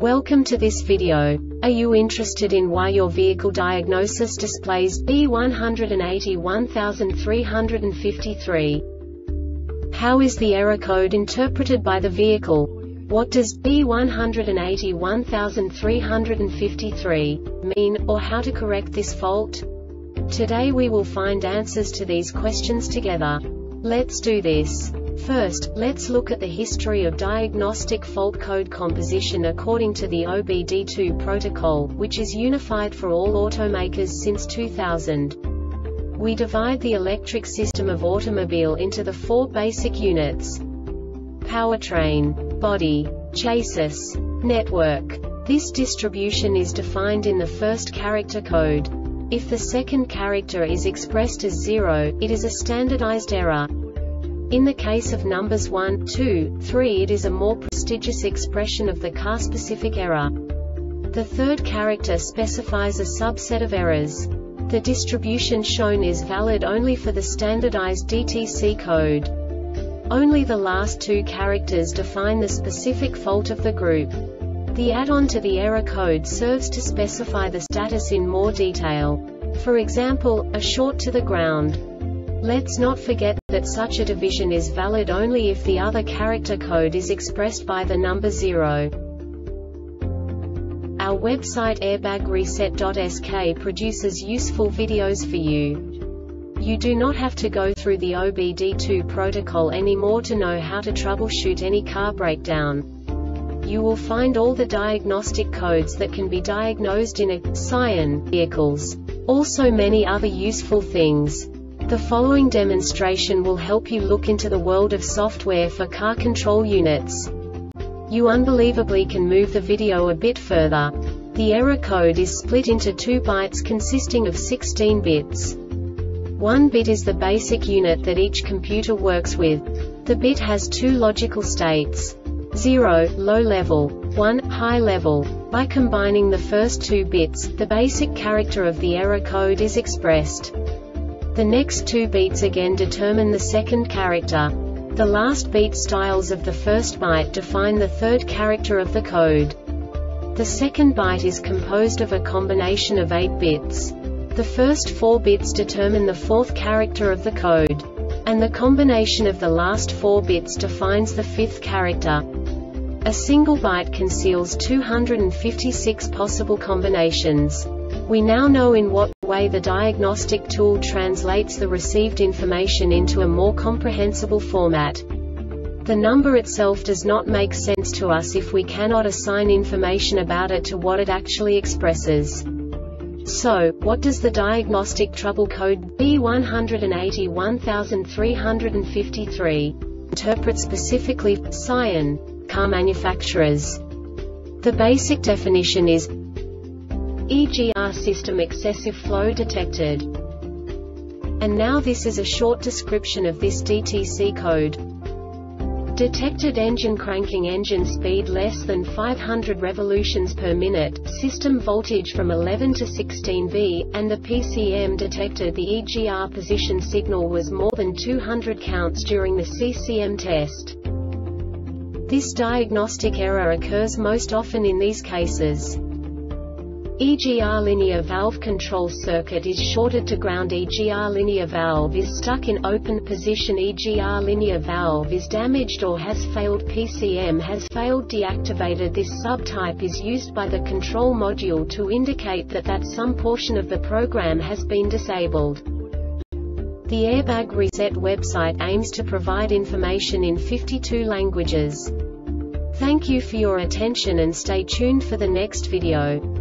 Welcome to this video. Are you interested in why your vehicle diagnosis displays B181353? How is the error code interpreted by the vehicle? What does B181353 mean, or how to correct this fault? Today we will find answers to these questions together. Let's do this. First, let's look at the history of diagnostic fault code composition according to the OBD2 protocol, which is unified for all automakers since 2000. We divide the electric system of automobile into the four basic units: powertrain, body, chassis, network. This distribution is defined in the first character code. If the second character is expressed as 0, it is a standardized error. In the case of numbers 1, 2, 3, it is a more prestigious expression of the car-specific error. The third character specifies a subset of errors. The distribution shown is valid only for the standardized DTC code. Only the last two characters define the specific fault of the group. The add-on to the error code serves to specify the status in more detail. For example, a short to the ground. Let's not forget that such a division is valid only if the other character code is expressed by the number 0. Our website airbagreset.sk produces useful videos for you. You do not have to go through the OBD2 protocol anymore to know how to troubleshoot any car breakdown. You will find all the diagnostic codes that can be diagnosed in a Scion vehicles. Also many other useful things. The following demonstration will help you look into the world of software for car control units. You unbelievably can move the video a bit further. The error code is split into 2 bytes consisting of 16 bits. 1 bit is the basic unit that each computer works with. The bit has 2 logical states: 0, low level, 1, high level. By combining the first 2 bits, the basic character of the error code is expressed. The next 2 beats again determine the second character. The last beat styles of the first byte define the third character of the code. The second byte is composed of a combination of 8 bits. The first 4 bits determine the fourth character of the code. And the combination of the last 4 bits defines the fifth character. A single byte conceals 256 possible combinations. We now know in what way the diagnostic tool translates the received information into a more comprehensible format. The number itself does not make sense to us if we cannot assign information about it to what it actually expresses. So, what does the diagnostic trouble code B181353 interpret specifically for Scion car manufacturers? The basic definition is EGR system excessive flow detected. And now this is a short description of this DTC code. Detected engine cranking, engine speed less than 500 revolutions per minute, system voltage from 11 to 16 V, and the PCM detected the EGR position signal was more than 200 counts during the CCM test. This diagnostic error occurs most often in these cases: EGR linear valve control circuit is shorted to ground, EGR linear valve is stuck in open position, EGR linear valve is damaged or has failed, PCM has failed, deactivated. This subtype is used by the control module to indicate that some portion of the program has been disabled. The Airbag Reset website aims to provide information in 52 languages. Thank you for your attention and stay tuned for the next video.